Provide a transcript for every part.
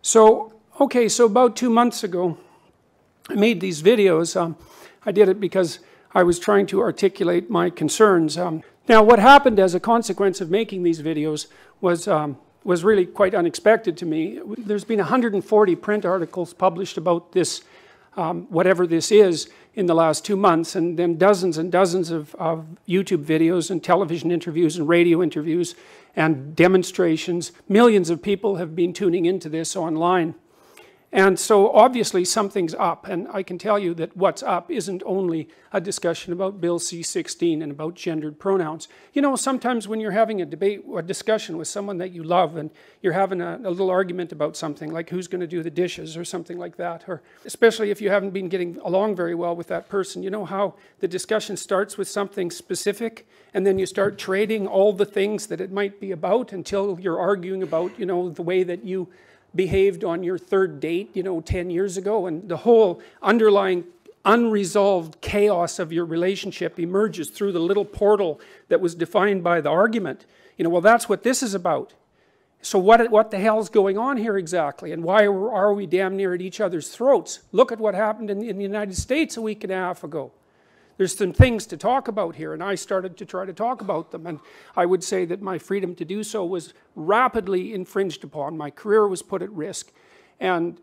So, okay, so about 2 months ago, I made these videos. I did it because I was trying to articulate my concerns. Now, what happened as a consequence of making these videos was really quite unexpected to me. There's been 140 print articles published about this, whatever this is, in the last 2 months, and then dozens and dozens of YouTube videos and television interviews and radio interviews and demonstrations. Millions of people have been tuning into this online. And so obviously something's up, and I can tell you that what's up isn't only a discussion about Bill C-16 and about gendered pronouns. You know, sometimes when you're having a debate or a discussion with someone that you love and you're having a little argument about something, like who's going to do the dishes or something like that, or especially if you haven't been getting along very well with that person, you know how the discussion starts with something specific and then you start trading all the things that it might be about until you're arguing about, you know, the way that you behaved on your third date, you know, 10 years ago, and the whole underlying unresolved chaos of your relationship emerges through the little portal that was defined by the argument. You know, well, that's what this is about. So what the hell's going on here exactly, and why are we damn near at each other's throats? Look at what happened in the United States a week and a half ago. There's some things to talk about here, and I started to try to talk about them, and I would say that my freedom to do so was rapidly infringed upon. My career was put at risk, and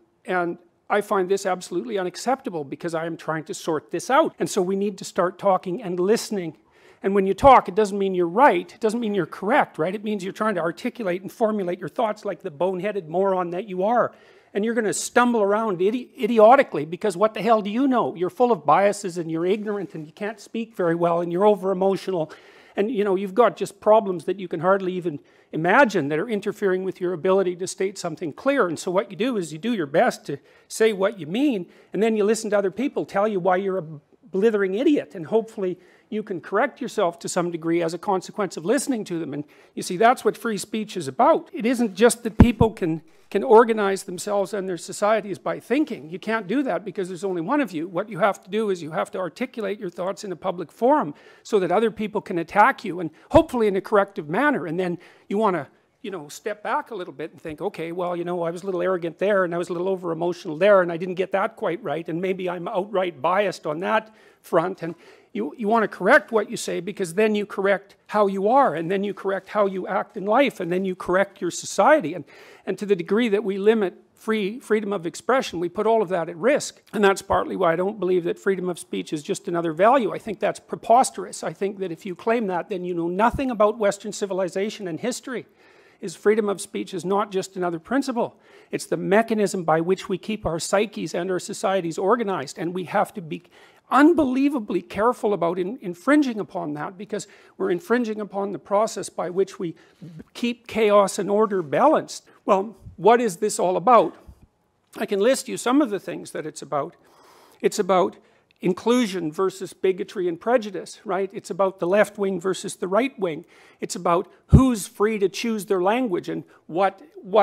I find this absolutely unacceptable because I am trying to sort this out. And so we need to start talking and listening. And when you talk, it doesn't mean you're right, it doesn't mean you're correct, right? It means you're trying to articulate and formulate your thoughts like the boneheaded moron that you are. And you're going to stumble around idiotically because what the hell do you know? You're full of biases and you're ignorant and you can't speak very well and you're over-emotional. And you know, you've got just problems that you can hardly even imagine that are interfering with your ability to state something clear. And so what you do is you do your best to say what you mean, and then you listen to other people tell you why you're a blithering idiot, and hopefully you can correct yourself to some degree as a consequence of listening to them. And you see, that's what free speech is about. It isn't just that people can organize themselves and their societies by thinking. You can't do that because there's only one of you. What you have to do is you have to articulate your thoughts in a public forum so that other people can attack you, and hopefully in a corrective manner. And then you want to, you know, step back a little bit and think, okay, well, you know, I was a little arrogant there and I was a little over emotional there and I didn't get that quite right, and maybe I'm outright biased on that front. And you want to correct what you say, because then you correct how you are, and then you correct how you act in life, and then you correct your society. And to the degree that we limit freedom of expression, we put all of that at risk. And that's partly why I don't believe that freedom of speech is just another value. I think that's preposterous. I think that if you claim that, then you know nothing about Western civilization and history. Freedom of speech is not just another principle. It's the mechanism by which we keep our psyches and our societies organized, and we have to be unbelievably careful about infringing upon that, because we're infringing upon the process by which we keep chaos and order balanced. Well, what is this all about? I can list you some of the things that it's about. It's about inclusion versus bigotry and prejudice, right? It's about the left wing versus the right wing. It's about who's free to choose their language and what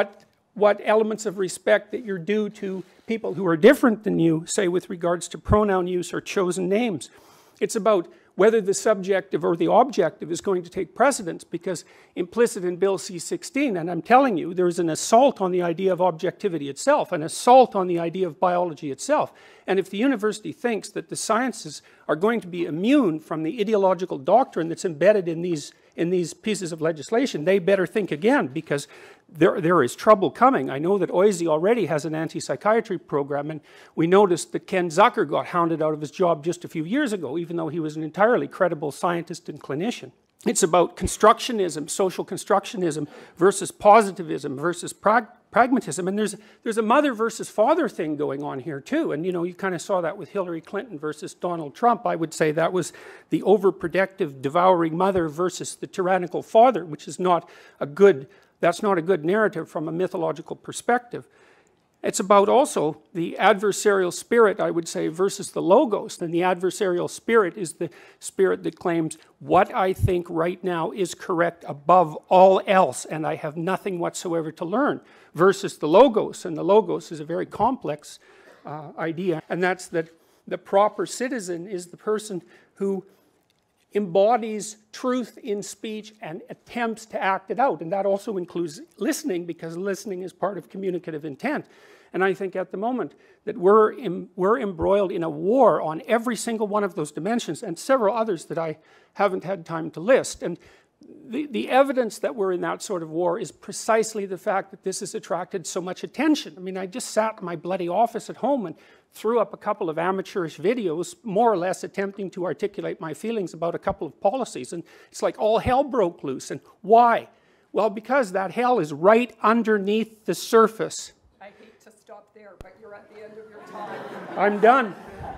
elements of respect that you're due to people who are different than you, say with regards to pronoun use or chosen names. It's about whether the subjective or the objective is going to take precedence, because implicit in Bill C-16, and I'm telling you, there's an assault on the idea of objectivity itself, an assault on the idea of biology itself. And if the university thinks that the sciences are going to be immune from the ideological doctrine that's embedded in these pieces of legislation, they better think again, because there is trouble coming. I know that OISE already has an anti-psychiatry program, and we noticed that Ken Zucker got hounded out of his job just a few years ago, even though he was an entirely credible scientist and clinician. It's about constructionism, social constructionism, versus positivism, versus pragmatism. And there's a mother versus father thing going on here too. And you know, you kind of saw that with Hillary Clinton versus Donald Trump. I would say that was the overprotective, devouring mother versus the tyrannical father, which is not a good, that's not a good narrative from a mythological perspective. It's about also the adversarial spirit, I would say, versus the logos. And the adversarial spirit is the spirit that claims what I think right now is correct above all else, and I have nothing whatsoever to learn, versus the logos. And the logos is a very complex idea, and that's that the proper citizen is the person who embodies truth in speech and attempts to act it out. And that also includes listening, because listening is part of communicative intent. And I think at the moment that we're embroiled in a war on every single one of those dimensions, and several others that I haven't had time to list. And the evidence that we're in that sort of war is precisely the fact that this has attracted so much attention. I mean, I just sat in my bloody office at home and threw up a couple of amateurish videos, more or less attempting to articulate my feelings about a couple of policies, and it's like all hell broke loose. And why? Well, because that hell is right underneath the surface. I hate to stop there, but you're at the end of your time. I'm done.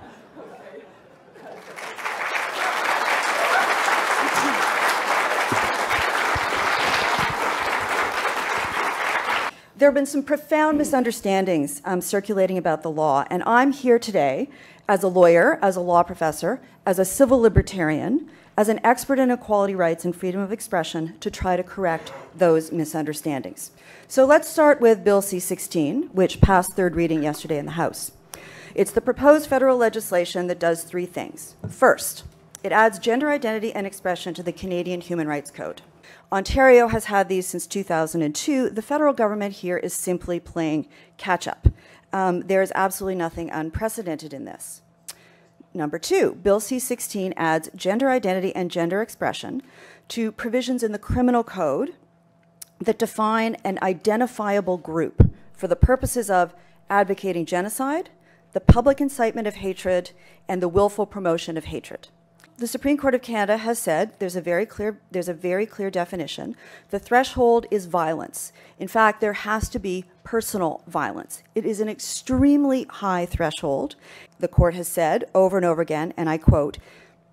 There have been some profound misunderstandings circulating about the law, and I'm here today as a lawyer, as a law professor, as a civil libertarian, as an expert in equality rights and freedom of expression to try to correct those misunderstandings. So let's start with Bill C-16, which passed third reading yesterday in the House. It's the proposed federal legislation that does three things. First, it adds gender identity and expression to the Canadian Human Rights Code. Ontario has had these since 2002. The federal government here is simply playing catch-up. There is absolutely nothing unprecedented in this. Number two, Bill C-16 adds gender identity and gender expression to provisions in the criminal code that define an identifiable group for the purposes of advocating genocide, the public incitement of hatred, and the willful promotion of hatred. The Supreme Court of Canada has said there's a very clear definition. The threshold is violence. In fact, there has to be personal violence. It is an extremely high threshold. The court has said over and over again, and I quote,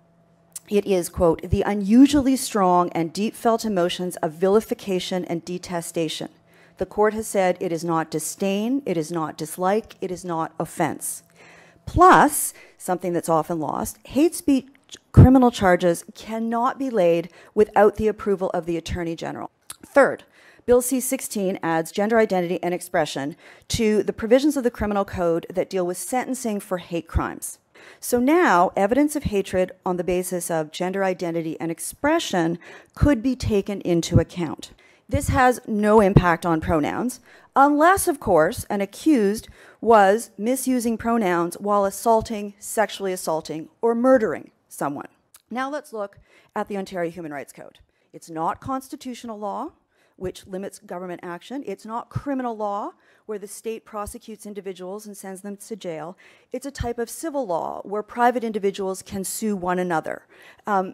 it is, quote, the unusually strong and deep felt emotions of vilification and detestation. The court has said it is not disdain, it is not dislike, it is not offense. Plus, something that's often lost, hate speech criminal charges cannot be laid without the approval of the Attorney General. Third, Bill C-16 adds gender identity and expression to the provisions of the criminal code that deal with sentencing for hate crimes. So now, evidence of hatred on the basis of gender identity and expression could be taken into account. This has no impact on pronouns, unless, of course, an accused was misusing pronouns while assaulting, sexually assaulting, or murdering someone. Now let's look at the Ontario Human Rights Code. It's not constitutional law, which limits government action. It's not criminal law, where the state prosecutes individuals and sends them to jail. It's a type of civil law where private individuals can sue one another. And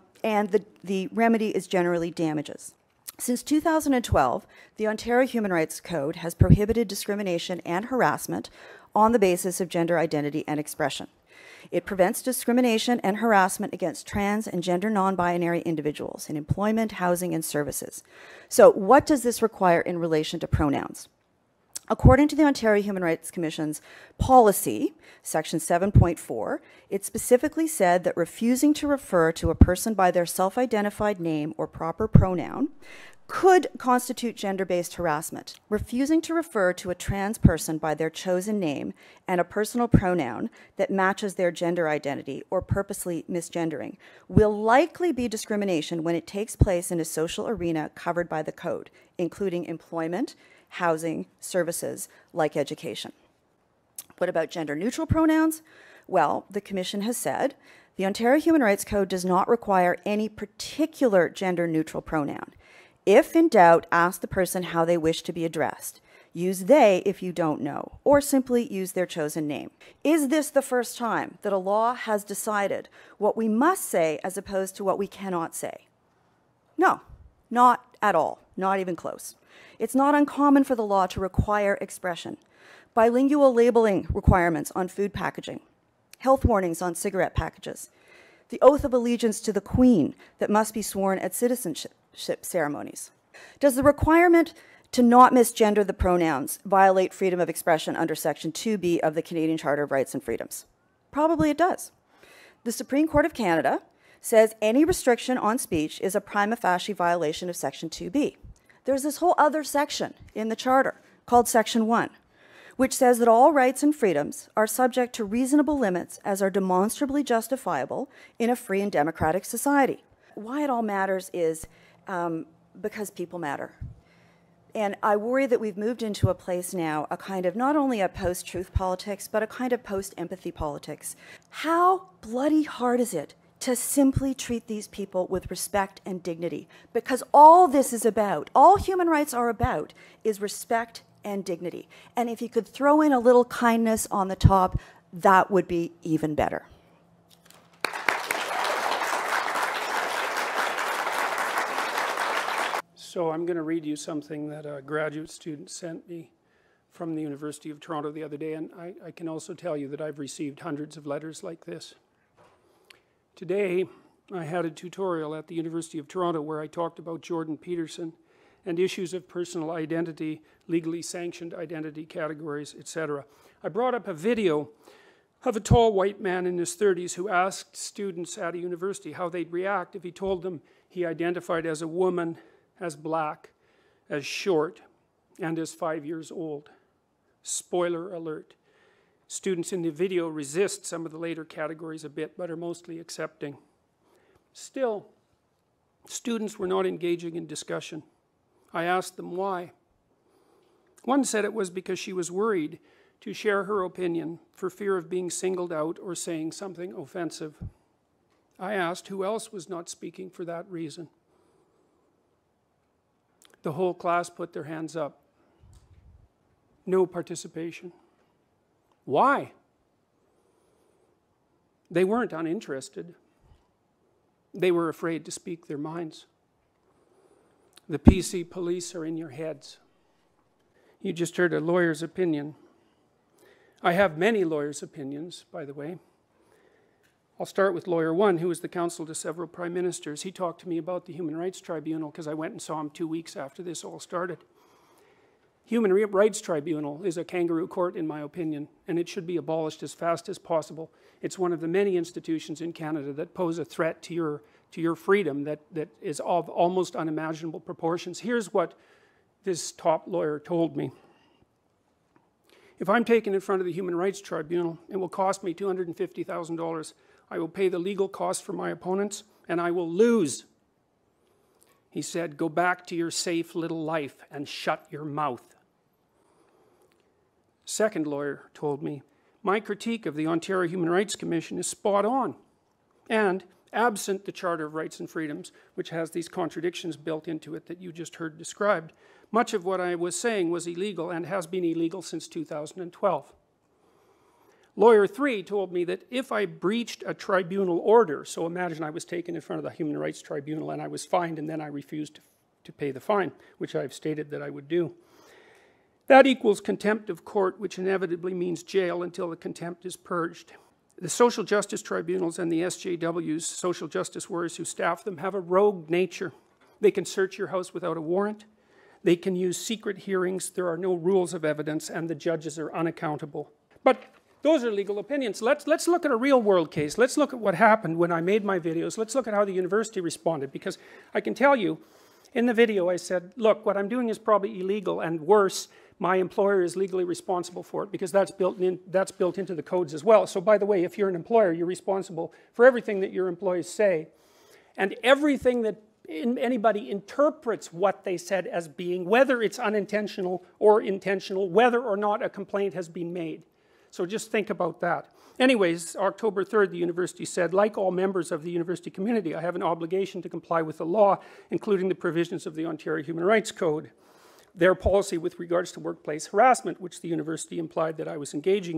the remedy is generally damages. Since 2012, the Ontario Human Rights Code has prohibited discrimination and harassment on the basis of gender identity and expression. It prevents discrimination and harassment against trans and gender non-binary individuals in employment, housing, and services. So what does this require in relation to pronouns? According to the Ontario Human Rights Commission's policy, section 7.4, it specifically said that refusing to refer to a person by their self-identified name or proper pronoun could constitute gender-based harassment. Refusing to refer to a trans person by their chosen name and a personal pronoun that matches their gender identity or purposely misgendering will likely be discrimination when it takes place in a social arena covered by the code, including employment, housing, services like education. What about gender-neutral pronouns? Well, the Commission has said the Ontario Human Rights Code does not require any particular gender-neutral pronoun. If in doubt, ask the person how they wish to be addressed. Use they if you don't know, or simply use their chosen name. Is this the first time that a law has decided what we must say as opposed to what we cannot say? No, not at all, not even close. It's not uncommon for the law to require expression. Bilingual labeling requirements on food packaging, health warnings on cigarette packages, the oath of allegiance to the Queen that must be sworn at citizenship ceremonies. Does the requirement to not misgender the pronouns violate freedom of expression under Section 2B of the Canadian Charter of Rights and Freedoms? Probably it does. The Supreme Court of Canada says any restriction on speech is a prima facie violation of Section 2B. There's this whole other section in the Charter called Section 1, which says that all rights and freedoms are subject to reasonable limits as are demonstrably justifiable in a free and democratic society. Why it all matters is because people matter. And I worry that we've moved into a place now, a kind of not only a post-truth politics, but a kind of post-empathy politics. How bloody hard is it to simply treat these people with respect and dignity? Because all this is about, all human rights are about, is respect and dignity. And if you could throw in a little kindness on the top, that would be even better. So I'm going to read you something that a graduate student sent me from the University of Toronto the other day, and I can also tell you that I've received hundreds of letters like this. Today, I had a tutorial at the University of Toronto where I talked about Jordan Peterson and issues of personal identity, legally sanctioned identity categories, etc. I brought up a video of a tall white man in his 30s who asked students at a university how they'd react if he told them he identified as a woman, as black, as short, and as 5 years old. Spoiler alert. Students in the video resist some of the later categories a bit, but are mostly accepting. Still, students were not engaging in discussion. I asked them why. One said it was because she was worried to share her opinion for fear of being singled out or saying something offensive. I asked who else was not speaking for that reason. The whole class put their hands up. No participation. Why? They weren't uninterested. They were afraid to speak their minds. The PC police are in your heads. You just heard a lawyer's opinion. I have many lawyers' opinions, by the way. I'll start with lawyer one, who was the counsel to several prime ministers. He talked to me about the Human Rights Tribunal because I went and saw him 2 weeks after this all started. Human Rights Tribunal is a kangaroo court, in my opinion, and it should be abolished as fast as possible. It's one of the many institutions in Canada that pose a threat to your freedom that is of almost unimaginable proportions. Here's what this top lawyer told me. If I'm taken in front of the Human Rights Tribunal, it will cost me $250,000. I will pay the legal costs for my opponents, and I will lose. He said, go back to your safe little life and shut your mouth. Second lawyer told me, my critique of the Ontario Human Rights Commission is spot on. And absent the Charter of Rights and Freedoms, which has these contradictions built into it that you just heard described, much of what I was saying was illegal and has been illegal since 2012. Lawyer 3 told me that if I breached a tribunal order, so imagine I was taken in front of the Human Rights Tribunal and I was fined and then I refused to pay the fine, which I've stated that I would do. That equals contempt of court, which inevitably means jail until the contempt is purged. The social justice tribunals and the SJWs, social justice warriors who staff them, have a rogue nature. They can search your house without a warrant. They can use secret hearings. There are no rules of evidence, and the judges are unaccountable. But those are legal opinions. Let's look at a real world case. Let's look at what happened when I made my videos. Let's look at how the university responded, because I can tell you, in the video I said, look, what I'm doing is probably illegal, and worse, my employer is legally responsible for it, because that's built into the codes as well. So by the way, if you're an employer, you're responsible for everything that your employees say, and everything that anybody interprets what they said as being, whether it's unintentional or intentional, whether or not a complaint has been made. So just think about that. Anyways, October 3rd, the university said, like all members of the university community, I have an obligation to comply with the law, including the provisions of the Ontario Human Rights Code. Their policy with regards to workplace harassment, which the university implied that I was engaging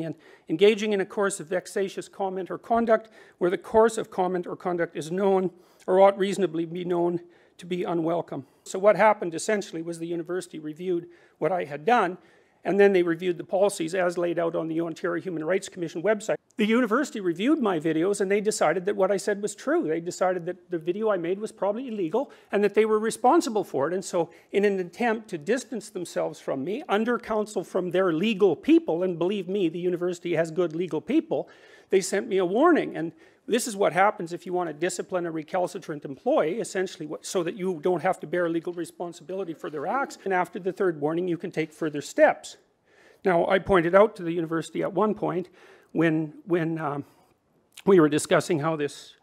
in a course of vexatious comment or conduct, where the course of comment or conduct is known, or ought reasonably be known to be unwelcome. So what happened essentially was the university reviewed what I had done, and then they reviewed the policies as laid out on the Ontario Human Rights Commission website. The university reviewed my videos and they decided that what I said was true. They decided that the video I made was probably illegal and that they were responsible for it. And so in an attempt to distance themselves from me, under counsel from their legal people, and believe me, the university has good legal people, they sent me a warning. And this is what happens if you want to discipline a recalcitrant employee, essentially, so that you don't have to bear legal responsibility for their acts. And after the third warning, you can take further steps. Now, I pointed out to the university at one point when we were discussing how this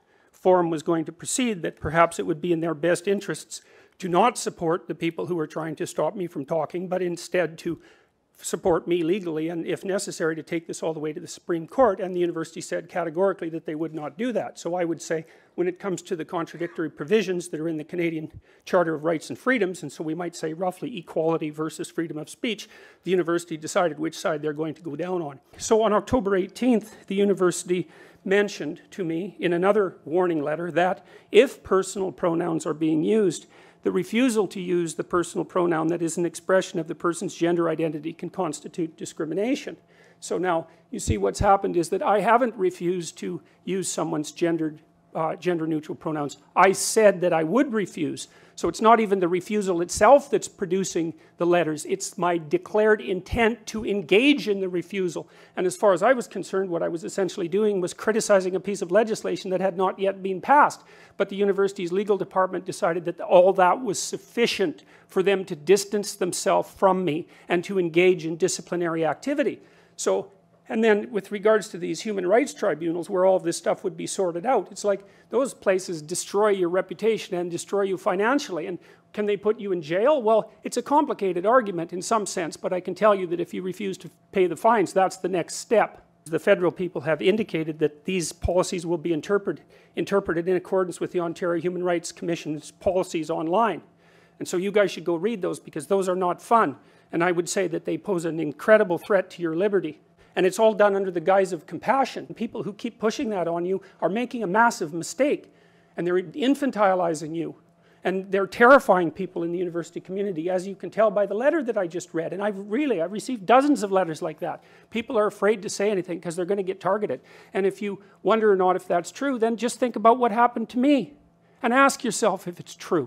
forum was going to proceed, that perhaps it would be in their best interests to not support the people who were trying to stop me from talking, but instead to support me legally, and if necessary to take this all the way to the Supreme Court. And the university said categorically that they would not do that. So I would say, when it comes to the contradictory provisions that are in the Canadian Charter of Rights and Freedoms, and so we might say roughly equality versus freedom of speech, the university decided which side they're going to go down on. So on October 18th, the university mentioned to me in another warning letter that if personal pronouns are being used, the refusal to use the personal pronoun that is an expression of the person's gender identity can constitute discrimination. So now, you see what's happened is that I haven't refused to use someone's gender-neutral pronouns. I said that I would refuse. So it's not even the refusal itself that's producing the letters. It's my declared intent to engage in the refusal. And as far as I was concerned, what I was essentially doing was criticizing a piece of legislation that had not yet been passed. But the university's legal department decided that all that was sufficient for them to distance themselves from me and to engage in disciplinary activity. So, and then with regards to these human rights tribunals where all of this stuff would be sorted out, it's like those places destroy your reputation and destroy you financially. And can they put you in jail? Well, it's a complicated argument in some sense, but I can tell you that if you refuse to pay the fines, that's the next step. The federal people have indicated that these policies will be interpreted in accordance with the Ontario Human Rights Commission's policies online. And so you guys should go read those, because those are not fun. And I would say that they pose an incredible threat to your liberty. And it's all done under the guise of compassion. People who keep pushing that on you are making a massive mistake. And they're infantilizing you. And they're terrifying people in the university community, as you can tell by the letter that I just read. And I've received dozens of letters like that. People are afraid to say anything because they're going to get targeted. And if you wonder or not if that's true, then just think about what happened to me. And ask yourself if it's true.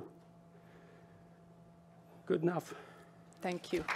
Good enough. Thank you.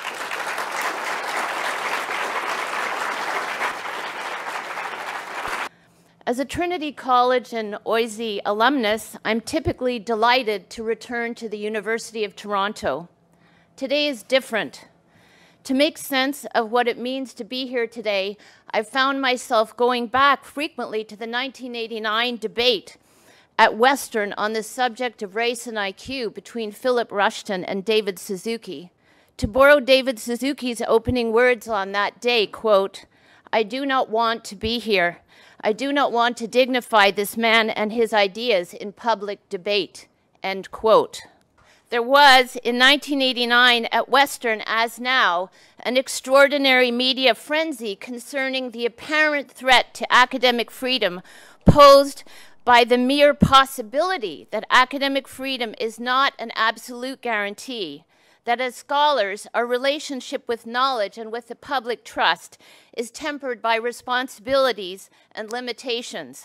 As a Trinity College and OISE alumnus, I'm typically delighted to return to the University of Toronto. Today is different. To make sense of what it means to be here today, I've found myself going back frequently to the 1989 debate at Western on the subject of race and IQ between Philip Rushton and David Suzuki. To borrow David Suzuki's opening words on that day, quote, "I do not want to be here. I do not want to dignify this man and his ideas in public debate," end quote. There was, in 1989 at Western, as now, an extraordinary media frenzy concerning the apparent threat to academic freedom posed by the mere possibility that academic freedom is not an absolute guarantee, that as scholars, our relationship with knowledge and with the public trust is tempered by responsibilities and limitations.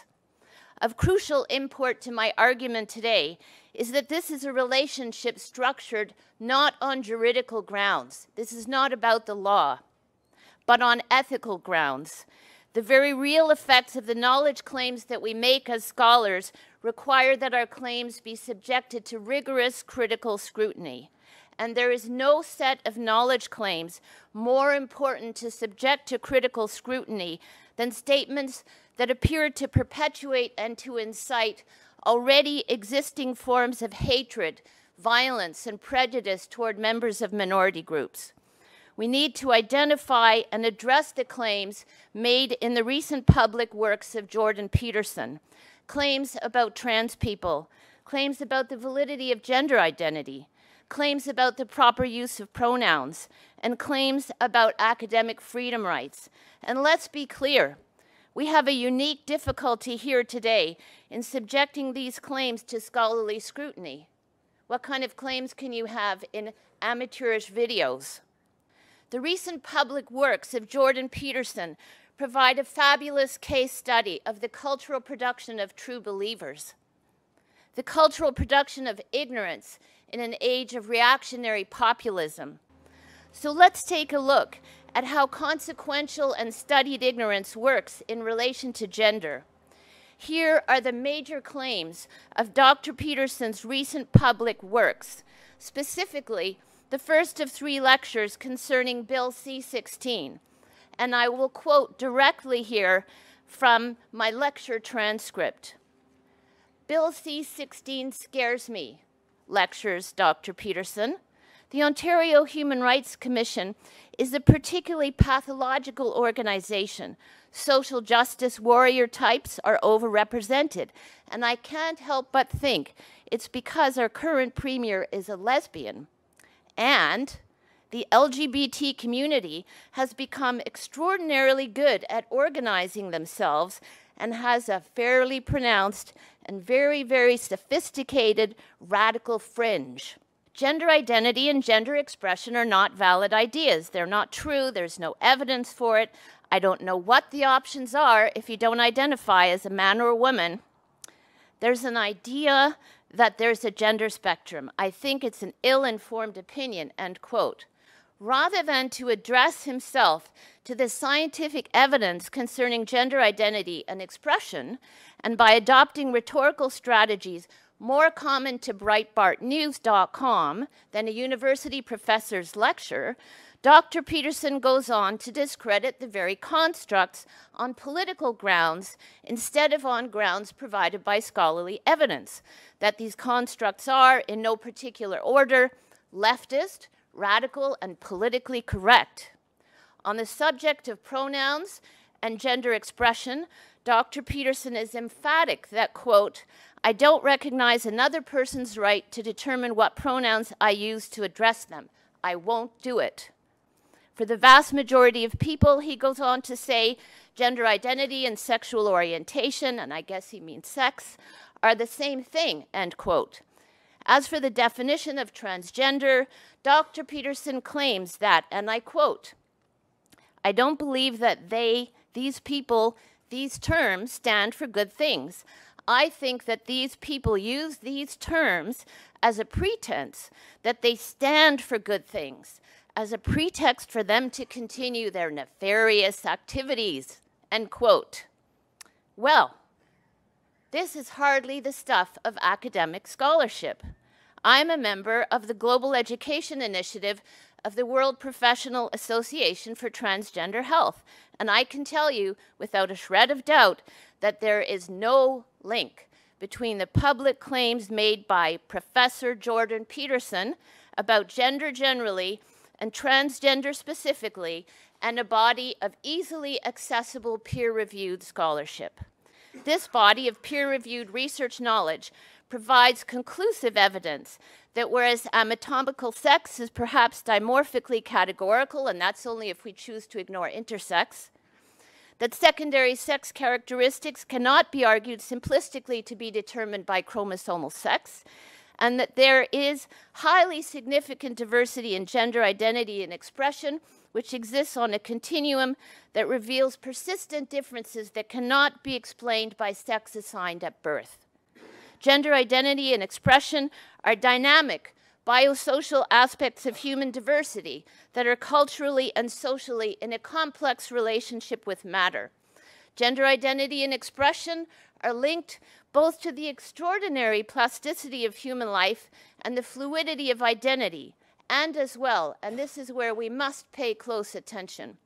Of crucial import to my argument today is that this is a relationship structured not on juridical grounds. This is not about the law, but on ethical grounds. The very real effects of the knowledge claims that we make as scholars require that our claims be subjected to rigorous critical scrutiny. And there is no set of knowledge claims more important to subject to critical scrutiny than statements that appear to perpetuate and to incite already existing forms of hatred, violence, and prejudice toward members of minority groups. We need to identify and address the claims made in the recent public works of Jordan Peterson, claims about trans people, claims about the validity of gender identity, claims about the proper use of pronouns, and claims about academic freedom rights. And let's be clear, we have a unique difficulty here today in subjecting these claims to scholarly scrutiny. What kind of claims can you have in amateurish videos? The recent public works of Jordan Peterson provide a fabulous case study of the cultural production of true believers, the cultural production of ignorance in an age of reactionary populism. So let's take a look at how consequential and studied ignorance works in relation to gender. Here are the major claims of Dr. Peterson's recent public works, specifically the first of 3 lectures concerning Bill C-16. And I will quote directly here from my lecture transcript. Bill C-16 scares me, lectures Dr. Peterson. The Ontario Human Rights Commission is a particularly pathological organization. Social justice warrior types are overrepresented, and I can't help but think it's because our current premier is a lesbian. And the LGBT community has become extraordinarily good at organizing themselves and has a fairly pronounced and very, very sophisticated radical fringe. Gender identity and gender expression are not valid ideas. They're not true. There's no evidence for it. I don't know what the options are if you don't identify as a man or a woman. There's an idea that there's a gender spectrum. I think it's an ill-informed opinion, end quote. Rather than to address himself to the scientific evidence concerning gender identity and expression, and by adopting rhetorical strategies more common to BreitbartNews.com than a university professor's lecture, Dr. Peterson goes on to discredit the very constructs on political grounds instead of on grounds provided by scholarly evidence, that these constructs are, in no particular order, leftist, radical, and politically correct. On the subject of pronouns and gender expression, Dr. Peterson is emphatic that, quote, I don't recognize another person's right to determine what pronouns I use to address them. I won't do it. For the vast majority of people, he goes on to say, gender identity and sexual orientation, and I guess he means sex, are the same thing, end quote. As for the definition of transgender, Dr. Peterson claims that, and I quote, I don't believe that these people, these terms stand for good things. I think that these people use these terms as a pretense that they stand for good things, as a pretext for them to continue their nefarious activities, end quote. Well, this is hardly the stuff of academic scholarship. I'm a member of the Global Education Initiative of the World Professional Association for Transgender Health, and I can tell you without a shred of doubt that there is no link between the public claims made by Professor Jordan Peterson about gender generally and transgender specifically and a body of easily accessible peer-reviewed scholarship. This body of peer-reviewed research knowledge provides conclusive evidence that whereas anatomical sex is perhaps dimorphically categorical, and that's only if we choose to ignore intersex, that secondary sex characteristics cannot be argued simplistically to be determined by chromosomal sex, and that there is highly significant diversity in gender identity and expression, which exists on a continuum that reveals persistent differences that cannot be explained by sex assigned at birth. Gender identity and expression are dynamic, biosocial aspects of human diversity that are culturally and socially in a complex relationship with matter. Gender identity and expression are linked both to the extraordinary plasticity of human life and the fluidity of identity, and as well, and this is where we must pay close attention,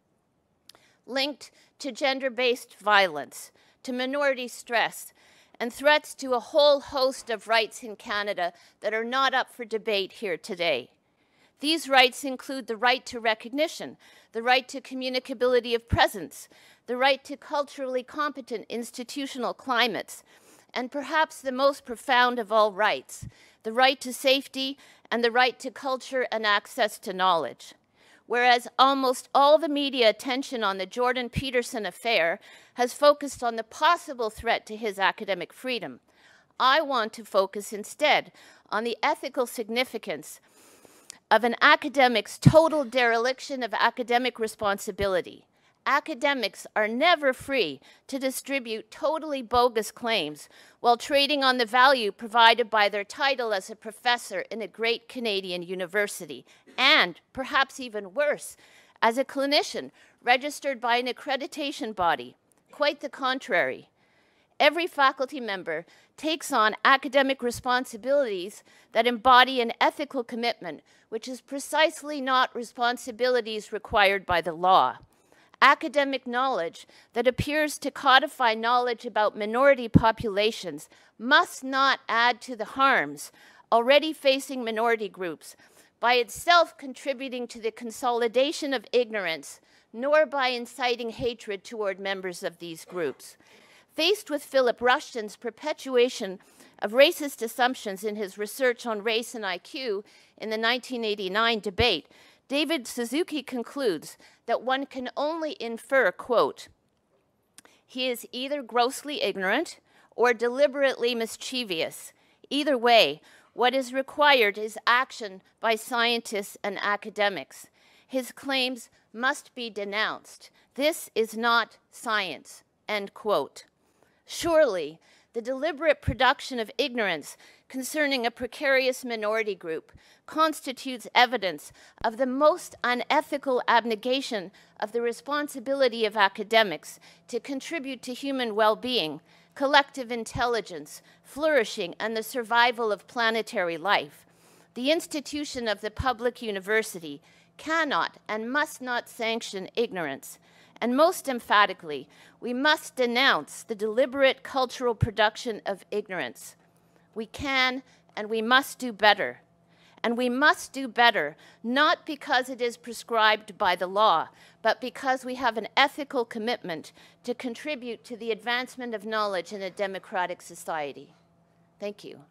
linked to gender-based violence, to minority stress, and threats to a whole host of rights in Canada that are not up for debate here today. These rights include the right to recognition, the right to communicability of presence, the right to culturally competent institutional climates, and perhaps the most profound of all rights, the right to safety and the right to culture and access to knowledge. Whereas almost all the media attention on the Jordan Peterson affair has focused on the possible threat to his academic freedom, I want to focus instead on the ethical significance of an academic's total dereliction of academic responsibility. Academics are never free to distribute totally bogus claims while trading on the value provided by their title as a professor in a great Canadian university, and perhaps even worse, as a clinician registered by an accreditation body. Quite the contrary. Every faculty member takes on academic responsibilities that embody an ethical commitment, which is precisely not responsibilities required by the law. Academic knowledge that appears to codify knowledge about minority populations must not add to the harms already facing minority groups by itself contributing to the consolidation of ignorance, nor by inciting hatred toward members of these groups. Faced with Philip Rushton's perpetuation of racist assumptions in his research on race and IQ in the 1989 debate, David Suzuki concludes that one can only infer, quote, "He is either grossly ignorant or deliberately mischievous. Either way, what is required is action by scientists and academics. His claims must be denounced. This is not science," end quote. Surely, the deliberate production of ignorance concerning a precarious minority group constitutes evidence of the most unethical abnegation of the responsibility of academics to contribute to human well-being, collective intelligence, flourishing, and the survival of planetary life. The institution of the public university cannot and must not sanction ignorance. And most emphatically, we must denounce the deliberate cultural production of ignorance. We can and we must do better. And we must do better, not because it is prescribed by the law, but because we have an ethical commitment to contribute to the advancement of knowledge in a democratic society. Thank you.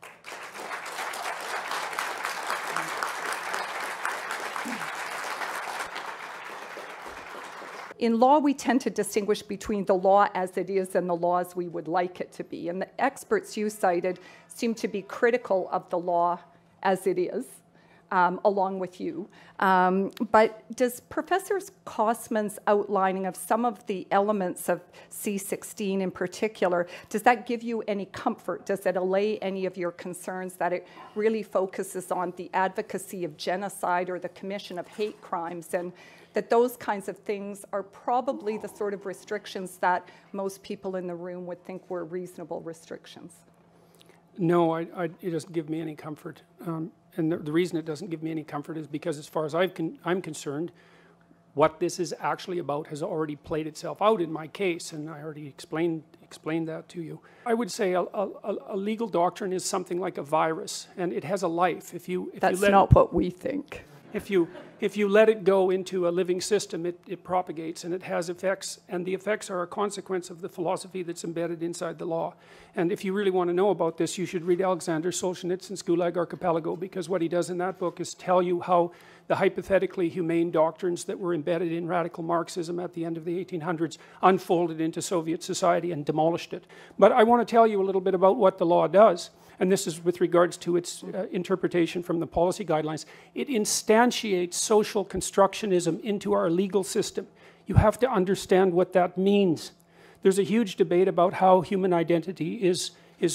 In law, we tend to distinguish between the law as it is and the law as we would like it to be. And the experts you cited seem to be critical of the law as it is, along with you. But does Professor Kosman's outlining of some of the elements of C-16 in particular, does that give you any comfort? Does it allay any of your concerns that it really focuses on the advocacy of genocide or the commission of hate crimes, and that those kinds of things are probably the sort of restrictions that most people in the room would think were reasonable restrictions? No, it doesn't give me any comfort. And the reason it doesn't give me any comfort is because, as far as I'm concerned, what this is actually about has already played itself out in my case, and I already explained that to you. I would say a legal doctrine is something like a virus, and it has a life. That's not what we think. If you let it go into a living system, it propagates and it has effects, and the effects are a consequence of the philosophy that's embedded inside the law. And if you really want to know about this, you should read Alexander Solzhenitsyn's Gulag Archipelago, because what he does in that book is tell you how the hypothetically humane doctrines that were embedded in radical Marxism at the end of the 1800s unfolded into Soviet society and demolished it. But I want to tell you a little bit about what the law does. And this is with regards to its interpretation from the policy guidelines. It instantiates social constructionism into our legal system. You have to understand what that means. There's a huge debate about how human identity is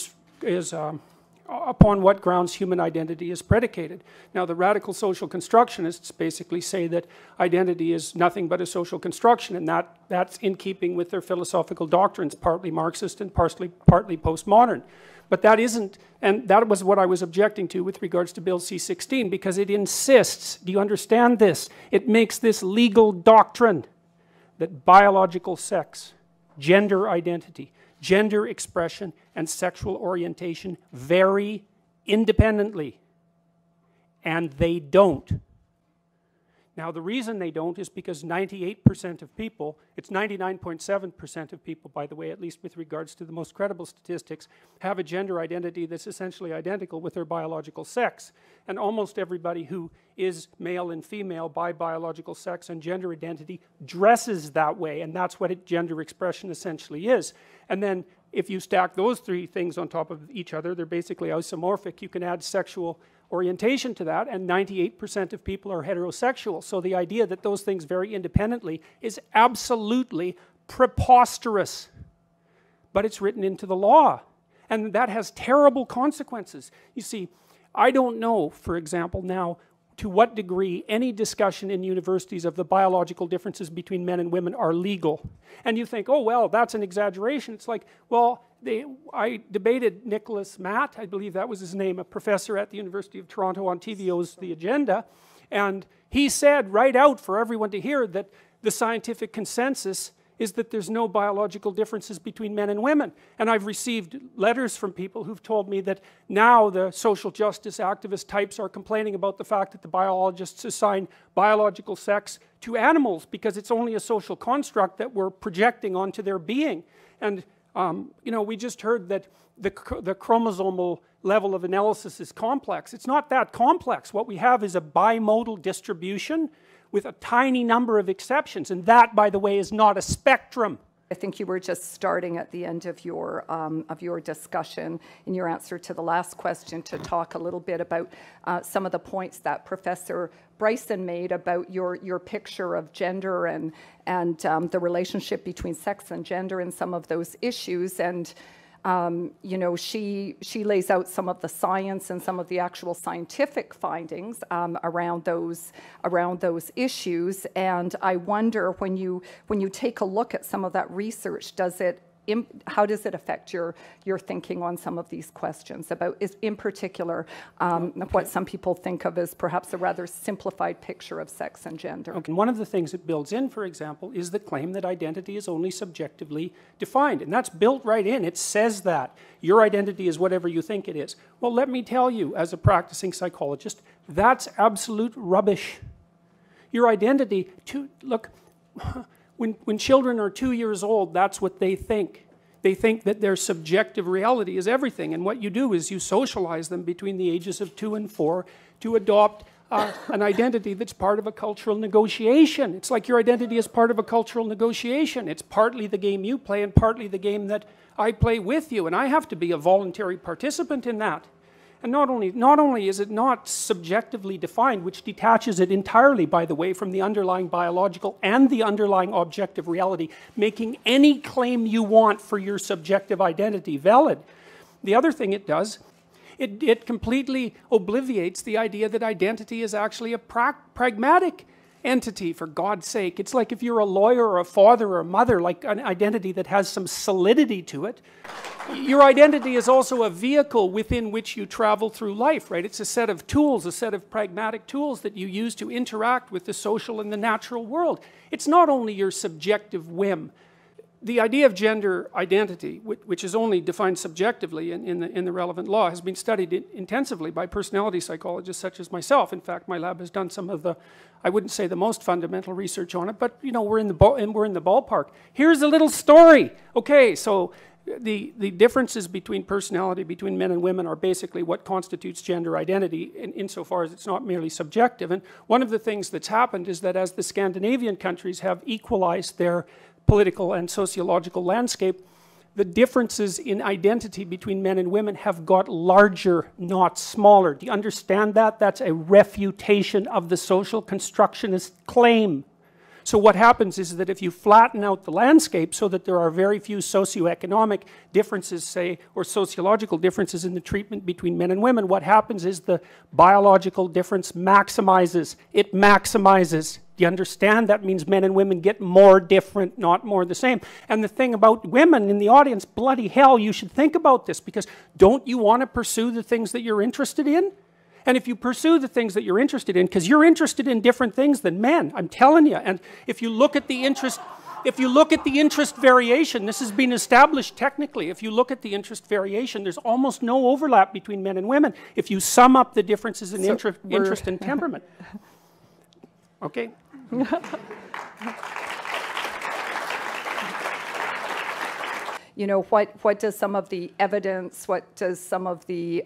upon what grounds human identity is predicated. Now, the radical social constructionists basically say that identity is nothing but a social construction, and that's in keeping with their philosophical doctrines, partly Marxist and partly postmodern. But that isn't, and that was what I was objecting to with regards to Bill C-16, because it insists, do you understand this? It makes this legal doctrine that biological sex, gender identity, gender expression, and sexual orientation vary independently. And they don't. Now, the reason they don't is because 98% of people, it's 99.7% of people, by the way, at least with regards to the most credible statistics, have a gender identity that's essentially identical with their biological sex. And almost everybody who is male and female by biological sex and gender identity dresses that way, and that's what gender expression essentially is. And then if you stack those three things on top of each other, they're basically isomorphic. You can add sexual orientation to that, and 98% of people are heterosexual. So the idea that those things vary independently is absolutely preposterous. But it's written into the law, and that has terrible consequences. You see, I don't know, for example, now, to what degree any discussion in universities of the biological differences between men and women are legal. And you think, oh, well, that's an exaggeration. It's like, well, I debated Nicholas Matt, I believe that was his name, a professor at the University of Toronto on TVO's The Agenda, and he said right out for everyone to hear that the scientific consensus is that there's no biological differences between men and women. And I've received letters from people who've told me that now the social justice activist types are complaining about the fact that the biologists assign biological sex to animals because it's only a social construct that we're projecting onto their being. And you know, we just heard that the chromosomal level of analysis is complex. It's not that complex. What we have is a bimodal distribution with a tiny number of exceptions, and that, by the way, is not a spectrum. I think you were just starting at the end of your discussion in your answer to the last question to talk a little bit about some of the points that Professor Bryson made about your picture of gender and the relationship between sex and gender and some of those issues. And you know, she lays out some of the science and some of the actual scientific findings around those issues. And I wonder, when you take a look at some of that research, how does it affect your thinking on some of these questions about, in particular, what some people think of as perhaps a rather simplified picture of sex and gender? Okay. One of the things it builds in, for example, is the claim that identity is only subjectively defined. And that's built right in. It says that. Your identity is whatever you think it is. Well, let me tell you, as a practicing psychologist, that's absolute rubbish. Your identity, look, when children are 2 years old, that's what they think. They think that their subjective reality is everything. And what you do is you socialize them between the ages of 2 and 4 to adopt an identity that's part of a cultural negotiation. It's like your identity is part of a cultural negotiation. It's partly the game you play and partly the game that I play with you. And I have to be a voluntary participant in that. And not only is it not subjectively defined, which detaches it entirely, by the way, from the underlying biological and the underlying objective reality, making any claim you want for your subjective identity valid. The other thing it does, it completely obliviates the idea that identity is actually a pragmatic entity, for God's sake. It's like if you're a lawyer or a father or a mother, like an identity that has some solidity to it. Your identity is also a vehicle within which you travel through life, right? It's a set of tools, a set of pragmatic tools that you use to interact with the social and the natural world. It's not only your subjective whim. The idea of gender identity, which is only defined subjectively in the relevant law, has been studied intensively by personality psychologists such as myself. In fact, my lab has done some of the, I wouldn't say the most fundamental research on it, but you know, we're in the ballpark. Here's a little story. Okay, so the differences between personality between men and women are basically what constitutes gender identity insofar as it's not merely subjective. And one of the things that's happened is that as the Scandinavian countries have equalized their political and sociological landscape, the differences in identity between men and women have got larger, not smaller. Do you understand that? That's a refutation of the social constructionist claim. So what happens is that if you flatten out the landscape so that there are very few socioeconomic differences, say, or sociological differences in the treatment between men and women, what happens is the biological difference maximizes. It maximizes. Do you understand? That means men and women get more different, not more the same. And the thing about women in the audience, bloody hell, you should think about this, because don't you want to pursue the things that you're interested in? And if you pursue the things that you're interested in, because you're interested in different things than men, I'm telling you, and if you look at the interest variation, this has been established technically, if you look at the interest variation, there's almost no overlap between men and women if you sum up the differences in interest and temperament. Okay? You know, what does some of the evidence, what are sort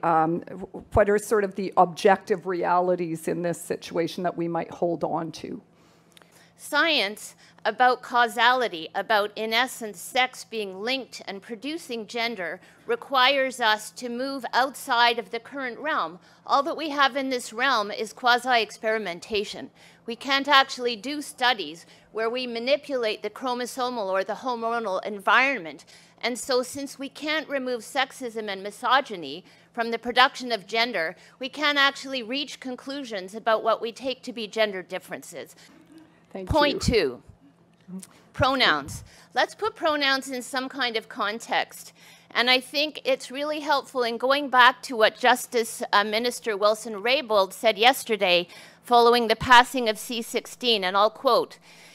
of the objective realities in this situation that we might hold on to? Science about causality, about, in essence, sex being linked and producing gender, requires us to move outside of the current realm. All that we have in this realm is quasi-experimentation. We can't actually do studies where we manipulate the chromosomal or the hormonal environment. And so since we can't remove sexism and misogyny from the production of gender, we can't actually reach conclusions about what we take to be gender differences. Point 2, pronouns. Let's put pronouns in some kind of context. And I think it's really helpful in going back to what Justice Minister Wilson-Raybould said yesterday following the passing of C-16, and I'll quote,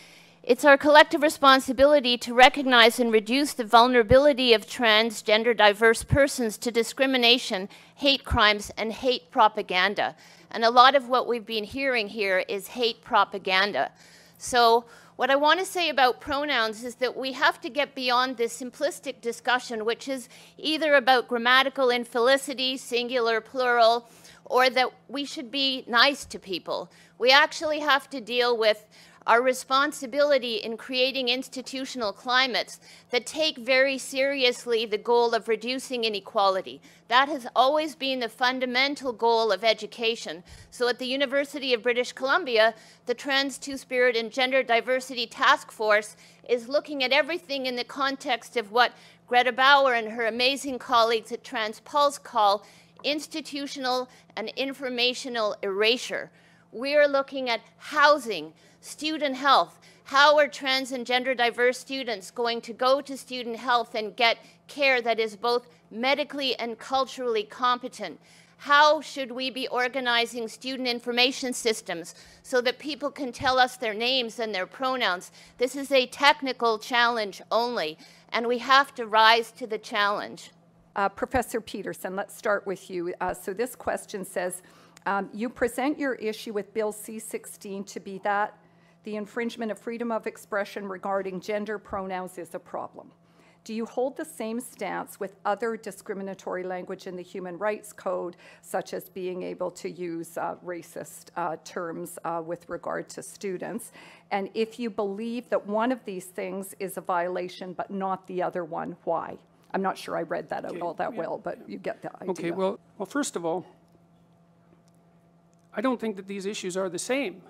It's our collective responsibility to recognize and reduce the vulnerability of transgender diverse persons to discrimination, hate crimes, and hate propaganda. And a lot of what we've been hearing here is hate propaganda. So what I want to say about pronouns is that we have to get beyond this simplistic discussion, which is either about grammatical infelicity, singular, plural, or that we should be nice to people. We actually have to deal with our responsibility in creating institutional climates that take very seriously the goal of reducing inequality. That has always been the fundamental goal of education. So at the University of British Columbia, the Trans, Two-Spirit, and Gender Diversity Task Force is looking at everything in the context of what Greta Bauer and her amazing colleagues at TransPulse call institutional and informational erasure. We are looking at housing, student health. How are trans and gender diverse students going to go to student health and get care that is both medically and culturally competent? How should we be organizing student information systems so that people can tell us their names and their pronouns? This is a technical challenge only, and we have to rise to the challenge. Professor Peterson, let's start with you. So this question says, you present your issue with Bill C-16 to be that the infringement of freedom of expression regarding gender pronouns is a problem. Do you hold the same stance with other discriminatory language in the Human Rights Code, such as being able to use racist terms with regard to students? And if you believe that one of these things is a violation but not the other one, why? I'm not sure I read that out all that well, but you get the idea. Okay, well, first of all, I don't think that these issues are the same.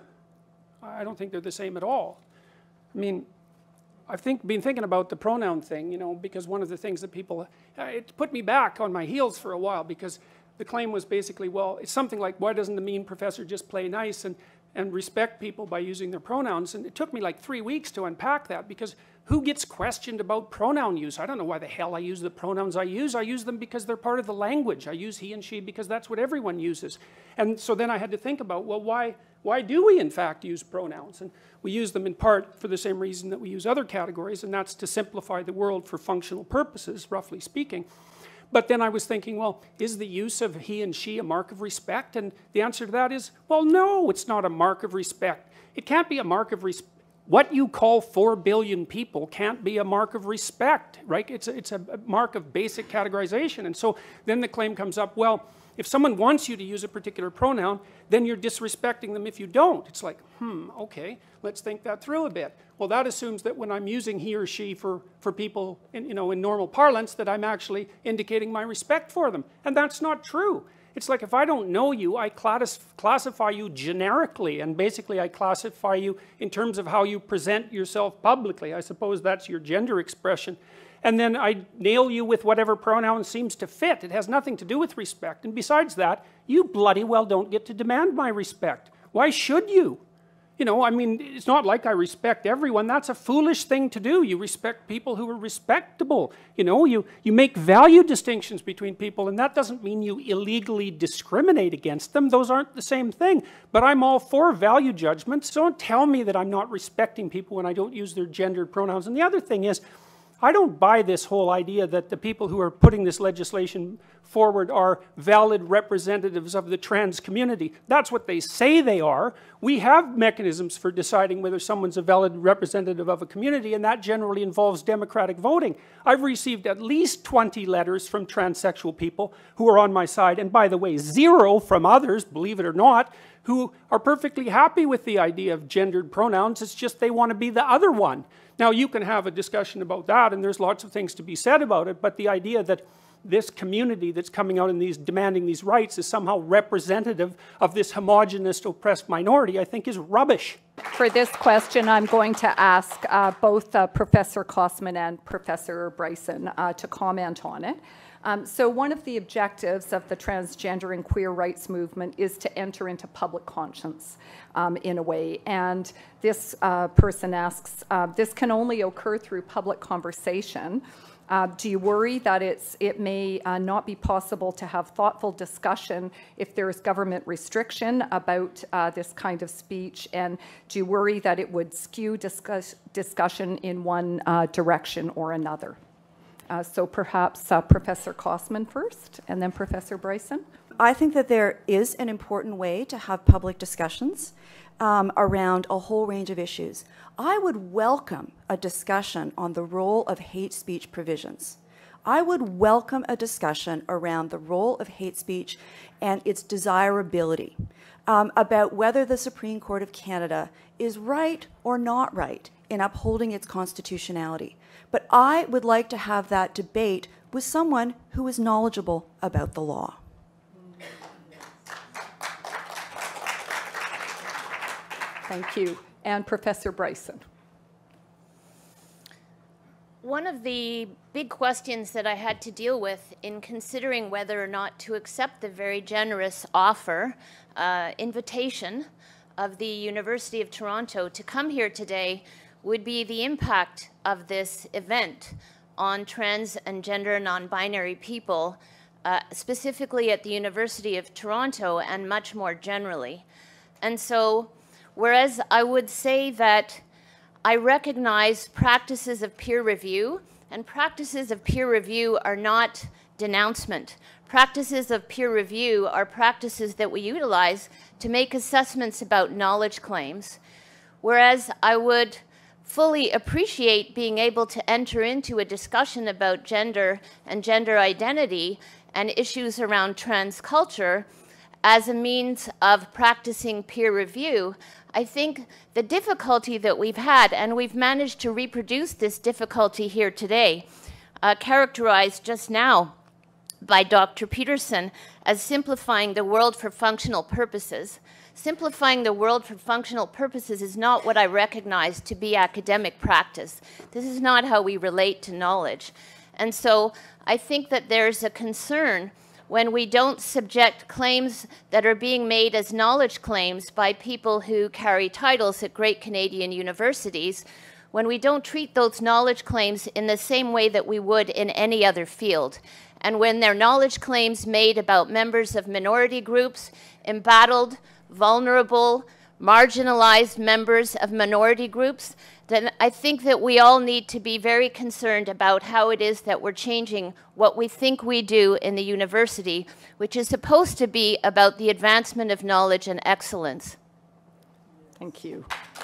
I don't think they're the same at all. I mean, I've been thinking about the pronoun thing, you know, because one of the things that people, it put me back on my heels for a while, because the claim was basically, well, it's something like, why doesn't the mean professor just play nice and respect people by using their pronouns? And it took me like 3 weeks to unpack that, because who gets questioned about pronoun use? I don't know why the hell I use the pronouns I use. I use them because they're part of the language. I use he and she because that's what everyone uses. And so then I had to think about, well, why do we in fact use pronouns? And we use them in part for the same reason that we use other categories, and that's to simplify the world for functional purposes, roughly speaking. But then I was thinking, well, is the use of he and she a mark of respect? And the answer to that is, well, no, it's not a mark of respect. It can't be a mark of respect. What you call 4 billion people can't be a mark of respect, right? It's a mark of basic categorization. And so then the claim comes up, well, if someone wants you to use a particular pronoun, then you're disrespecting them if you don't. It's like, okay, let's think that through a bit. Well, that assumes that when I'm using he or she for people in normal parlance, that I'm actually indicating my respect for them. And that's not true. It's like, if I don't know you, I classify you generically, and basically I classify you in terms of how you present yourself publicly. I suppose that's your gender expression. And then I nail you with whatever pronoun seems to fit. It has nothing to do with respect. And besides that, you bloody well don't get to demand my respect. Why should you? You know, I mean, it's not like I respect everyone. That's a foolish thing to do. You respect people who are respectable. You know, you make value distinctions between people, and that doesn't mean you illegally discriminate against them. Those aren't the same thing. But I'm all for value judgments. Don't tell me that I'm not respecting people when I don't use their gendered pronouns. And the other thing is, I don't buy this whole idea that the people who are putting this legislation forward are valid representatives of the trans community. That's what they say they are. We have mechanisms for deciding whether someone's a valid representative of a community, and that generally involves democratic voting. I've received at least 20 letters from transsexual people who are on my side, and by the way, 0 from others, believe it or not, who are perfectly happy with the idea of gendered pronouns. It's just they want to be the other one. Now, you can have a discussion about that, and there's lots of things to be said about it, but the idea that this community that's coming out and demanding these rights is somehow representative of this homogenous oppressed minority, I think is rubbish. For this question, I'm going to ask both Professor Kossmann and Professor Bryson to comment on it. So one of the objectives of the transgender and queer rights movement is to enter into public conscience in a way. And this person asks, this can only occur through public conversation. Do you worry that it may not be possible to have thoughtful discussion if there is government restriction about this kind of speech? And do you worry that it would skew discussion in one direction or another? So perhaps Professor Kossmann first, and then Professor Bryson. I think that there is an important way to have public discussions around a whole range of issues. I would welcome a discussion on the role of hate speech provisions. I would welcome a discussion around the role of hate speech and its desirability, about whether the Supreme Court of Canada is right or not right in upholding its constitutionality. But I would like to have that debate with someone who is knowledgeable about the law. Thank you. And Professor Bryson. One of the big questions that I had to deal with in considering whether or not to accept the very generous offer, invitation of the University of Toronto to come here today would be the impact of this event on trans and gender non-binary people, specifically at the University of Toronto and much more generally. And so, whereas I would say that I recognize practices of peer review, and practices of peer review are not denouncement. Practices of peer review are practices that we utilize to make assessments about knowledge claims, whereas I would fully appreciate being able to enter into a discussion about gender and gender identity and issues around trans culture as a means of practicing peer review. I think the difficulty that we've had, and we've managed to reproduce this difficulty here today, characterized just now by Dr. Peterson as simplifying the world for functional purposes. Simplifying the world for functional purposes is not what I recognize to be academic practice. This is not how we relate to knowledge. And so I think that there's a concern when we don't subject claims that are being made as knowledge claims by people who carry titles at great Canadian universities, when we don't treat those knowledge claims in the same way that we would in any other field. And when they're knowledge claims made about members of minority groups, embattled, vulnerable, marginalized members of minority groups, then I think that we all need to be very concerned about how it is that we're changing what we think we do in the university, which is supposed to be about the advancement of knowledge and excellence. Thank you.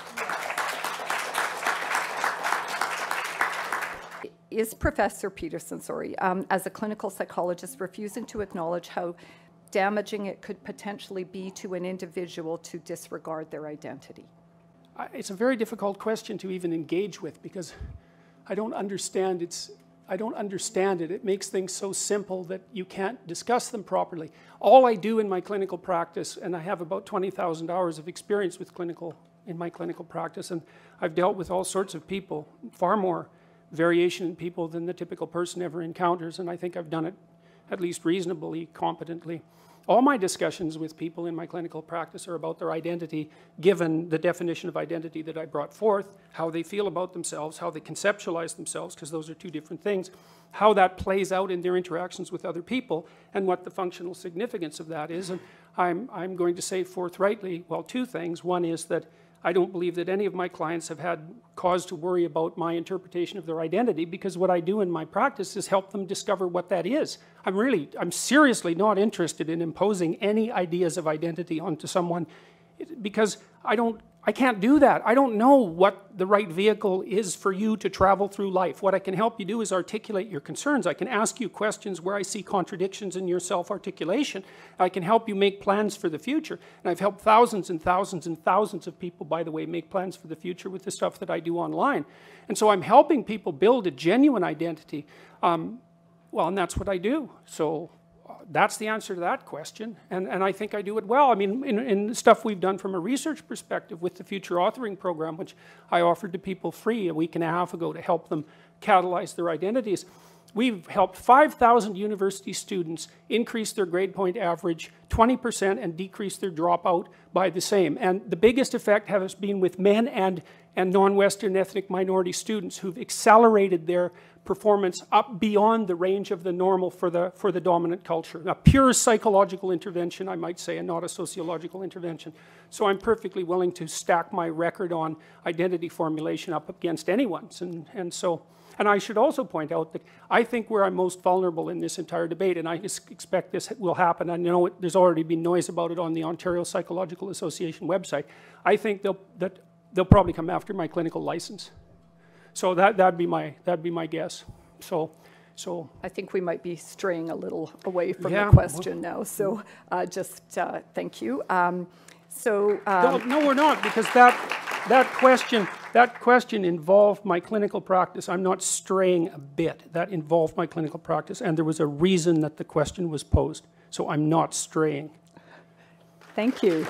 Is Professor Peterson, as a clinical psychologist, refusing to acknowledge how damaging it could potentially be to an individual to disregard their identity? It's a very difficult question to even engage with because I don't understand it. It makes things so simple that you can't discuss them properly. All I do in my clinical practice, and I have about 20,000 hours of experience in my clinical practice, and I've dealt with all sorts of people, far more variation in people than the typical person ever encounters, and I think I've done it at least reasonably competently. All my discussions with people in my clinical practice are about their identity, given the definition of identity that I brought forth, how they feel about themselves, how they conceptualize themselves, because those are two different things, how that plays out in their interactions with other people, and what the functional significance of that is. And I'm going to say forthrightly, well, two things. One is that I don't believe that any of my clients have had cause to worry about my interpretation of their identity, because what I do in my practice is help them discover what that is. I'm seriously not interested in imposing any ideas of identity onto someone, because I can't do that. I don't know what the right vehicle is for you to travel through life. What I can help you do is articulate your concerns. I can ask you questions where I see contradictions in your self-articulation. I can help you make plans for the future. And I've helped thousands and thousands and thousands of people, by the way, make plans for the future with the stuff that I do online. And so I'm helping people build a genuine identity. Well, and that's what I do. So that's the answer to that question, and I think I do it well. I mean, in the stuff we've done from a research perspective with the Future Authoring Program, which I offered to people free a week and a half ago to help them catalyze their identities, we've helped 5,000 university students increase their grade point average 20% and decrease their dropout by the same. And the biggest effect has been with men and non-Western ethnic minority students who've accelerated their performance up beyond the range of the normal for the dominant culture. A pure psychological intervention, I might say, and not a sociological intervention. So I'm perfectly willing to stack my record on identity formulation up against anyone's. And I should also point out that I think where I'm most vulnerable in this entire debate, and I expect this will happen, and I know there's already been noise about it on the Ontario Psychological Association website, I think they'll probably come after my clinical license. So that'd be my guess. So I think we might be straying a little away from Yeah, the question now. So just thank you. no, we're not, because that question involved my clinical practice. I'm not straying a bit. That involved my clinical practice, and there was a reason that the question was posed. So I'm not straying. Thank you.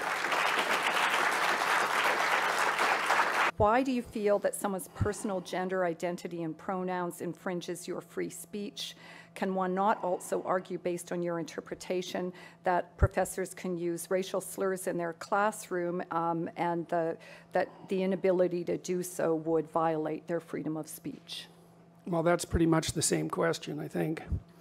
Why do you feel that someone's personal gender identity and pronouns infringes your free speech? Can one not also argue, based on your interpretation, that professors can use racial slurs in their classroom and that the inability to do so would violate their freedom of speech? Well, that's pretty much the same question, I think.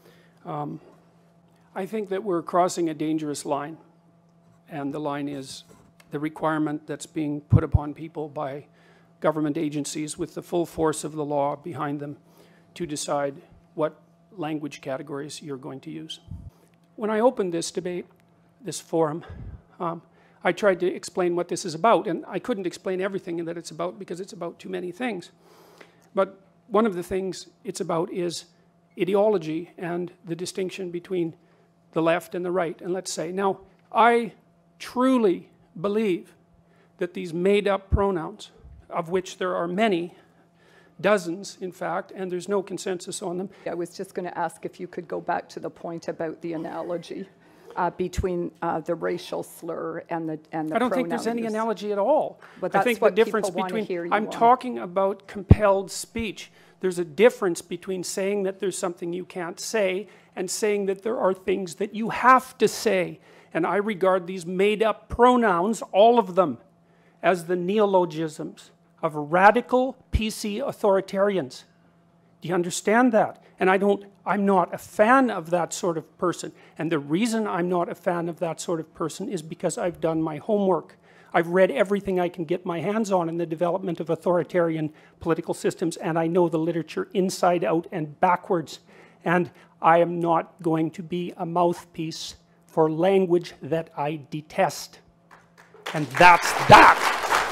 I think that we're crossing a dangerous line, and the line is the requirement that's being put upon people by government agencies with the full force of the law behind them to decide what language categories you're going to use. When I opened this debate, this forum, I tried to explain what this is about, and I couldn't explain everything that it's about because it's about too many things. But one of the things it's about is ideology and the distinction between the left and the right, and let's say. Now, I truly believe that these made-up pronouns, of which there are many, dozens, in fact, and there's no consensus on them. I was just going to ask if you could go back to the point about the analogy between the racial slur and the I don't think there's any use. analogy at all. But that's I think what the difference people want to between hear you I'm on. talking about compelled speech. There's a difference between saying that there's something you can't say and saying that there are things that you have to say. And I regard these made-up pronouns, all of them, as the neologisms of radical PC authoritarians. Do you understand that? And I'm not a fan of that sort of person. And the reason I'm not a fan of that sort of person is because I've done my homework. I've read everything I can get my hands on in the development of authoritarian political systems, and I know the literature inside out and backwards. And I am not going to be a mouthpiece for language that I detest. And that's that.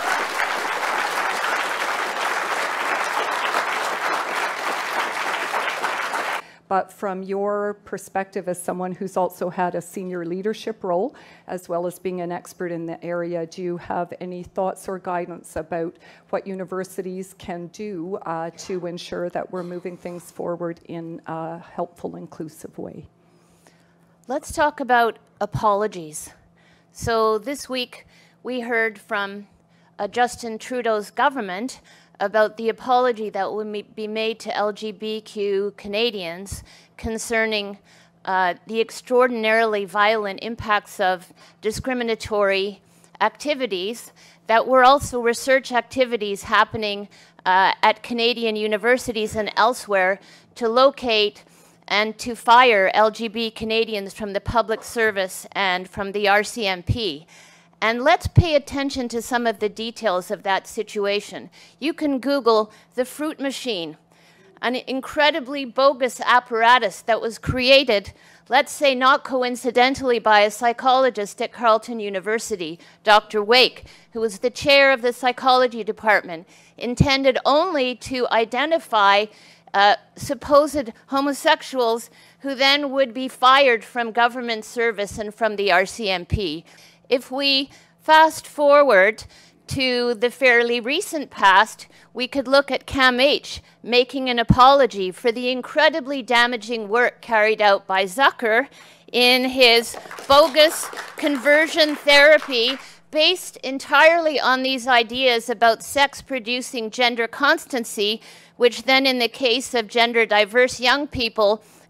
But from your perspective as someone who's also had a senior leadership role, as well as being an expert in the area, do you have any thoughts or guidance about what universities can do to ensure that we're moving things forward in a helpful, inclusive way? Let's talk about apologies. So this week we heard from Justin Trudeau's government about the apology that will be made to LGBTQ Canadians concerning the extraordinarily violent impacts of discriminatory activities that were also research activities happening at Canadian universities and elsewhere to locate and to fire LGBT Canadians from the public service and from the RCMP. And let's pay attention to some of the details of that situation. You can Google the fruit machine, an incredibly bogus apparatus that was created, let's say not coincidentally, by a psychologist at Carleton University, Dr. Wake, who was the chair of the psychology department, intended only to identify supposed homosexuals who then would be fired from government service and from the RCMP. If we fast forward to the fairly recent past, we could look at CAMH making an apology for the incredibly damaging work carried out by Zucker in his bogus conversion therapy based entirely on these ideas about sex-producing gender constancy, which then in the case of gender-diverse young people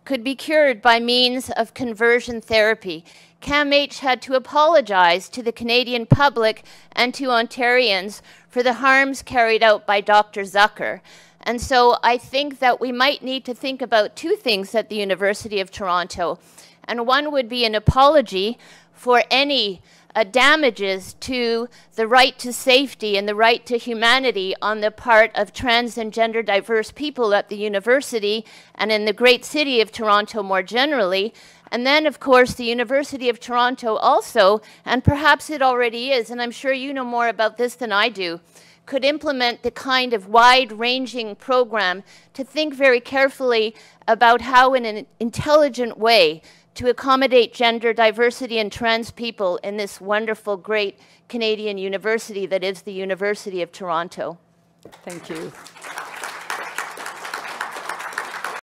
could be cured by means of conversion therapy. CAMH had to apologize to the Canadian public and to Ontarians for the harms carried out by Dr. Zucker. And so I think that we might need to think about two things at the University of Toronto. And one would be an apology for any damages to the right to safety and the right to humanity on the part of trans and gender diverse people at the university and in the great city of Toronto more generally. And then, of course, the University of Toronto also, and perhaps it already is, and I'm sure you know more about this than I do, could implement the kind of wide-ranging program to think very carefully about how in an intelligent way to accommodate gender diversity and trans people in this wonderful, great Canadian university that is the University of Toronto. Thank you.